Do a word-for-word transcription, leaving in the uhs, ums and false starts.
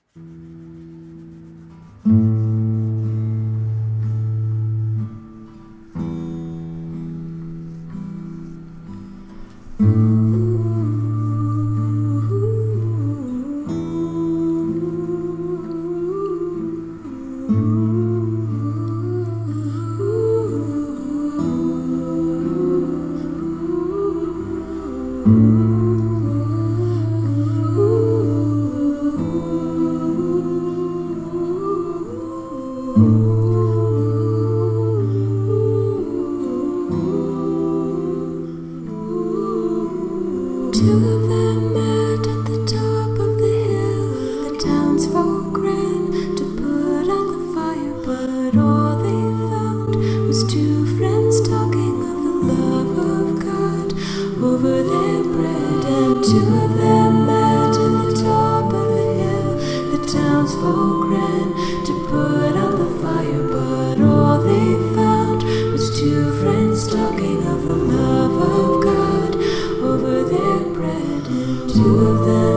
Two of them met at the top of the hill. The townsfolk ran to put out the fire, but all they found was two friends talking of the love of God over their bread. And two of them met at the top of the hill. The townsfolk ran to put out the fire, but all they found was two friends talking of the love of God over their bread. And two of them